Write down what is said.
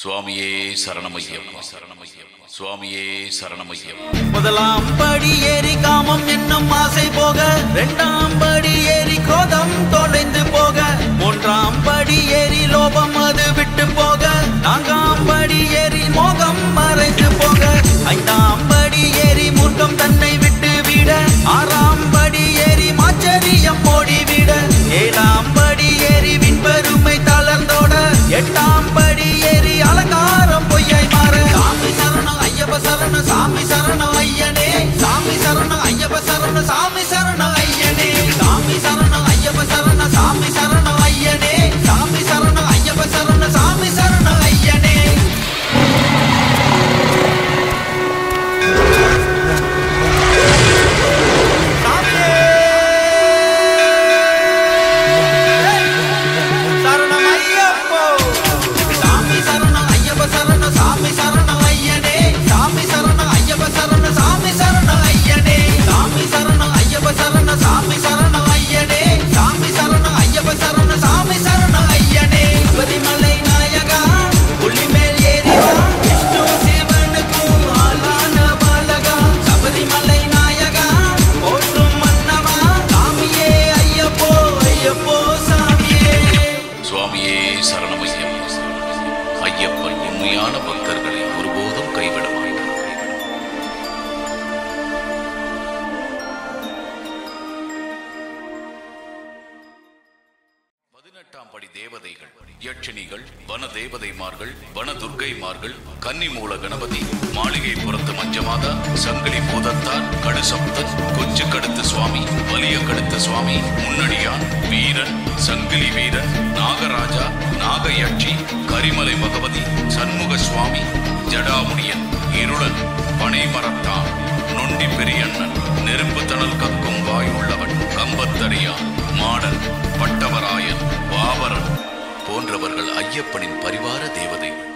சுவாமியே சரணமையப்பா, சரணமையப்பா, சுவாமியே சரணமையப்பா. முதலாம் படி ஏறி காமம் என்னும் ஆசை போக, இரண்டாம் படி ஏறி கோதம் தொலைந்து போக, மூன்றாம் படி ஏறி லோபம் அது விட்டு போக, நான்காம் படி ஏறி மோகம் மறைந்து போக, ஐந்தாம் படி ஏறி மூர்க்கம் தன்னை விட்டு விட, ஆறாம் படி ஏறி மாச்சரியம் ஓடிவிட, ஏழாம் படி ஏறி விண்பெருமை தளர்ந்தோட, எட்டாம் படி ஏறி அலங்காரம் பொய்யாய் மாற. சாமி சரணம் ஐயப்ப சரணம் சாமி சரணம் ஐயனே, சாமி சரணம் ஐயப்ப சரணம் சாமி சரணம் ஐயனே, சாமி சரணம் ஐயப்ப சரணம் சாமி சரணம் ஐயனே, சாமி சரணம் ஐயப்ப சரணம் சாமி சரணம் ஐயனே. Saparimalai Nayaga, புள்ளிமேல் ஏறி வா, விஷ்ணு சிவனுக்கும் ஆளான பாலகா. Saparimalai Nayaga, போற்றும் மன்னவா, சாமியே ஐயப்போ ஐயப்போ சாமியே. சுவாமியே சரணமையப்பா. ஐயப்பன் உண்மையான பக்தர்களை ஒருபோதும் கைவிட மாட்டார். 18ஆம் படி தேவதைகள், யட்சினிகள், வன தேவதைமார்கள், வன துர்க்கைமார்கள், கன்னிமூல கணபதி, மாளிகை புறத்து மஞ்சமாதா, சங்கிலி பூதத்தார், கடுசப்தன், கொச்சு கடுத்த சுவாமி, வலிய கடுத்த சுவாமி, முன்னடியான், வீரன், சங்கிலி வீரன், நாகராஜா, நாகயட்சி, கரிமலை பகவதி, சண்முக சுவாமி, ஜடாமுடியன், இருளன், பனைமரத்தான், நொண்டி பெரியண்ணன், நெருப்பு தணல் கக்கும் வாயுள்ளவன், கம்பத்தடியான், மாடன், பட்டவராயன், பாவரன் போன்றவர்கள் ஐயப்பனின் பரிவார தேவதைகள்.